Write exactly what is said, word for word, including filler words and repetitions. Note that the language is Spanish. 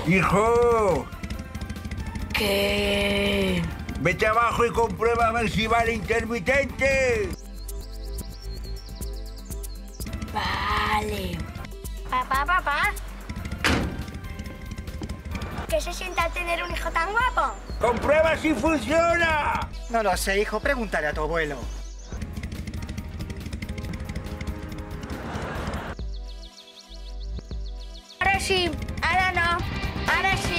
¡Hijo! ¿Qué? Vete abajo y comprueba a ver si va el intermitente. Vale. Papá, papá. ¿Qué se siente al tener un hijo tan guapo? ¡Comprueba si funciona! No lo sé, hijo. Pregúntale a tu abuelo. Ahora sí, ahora no, ahora sí.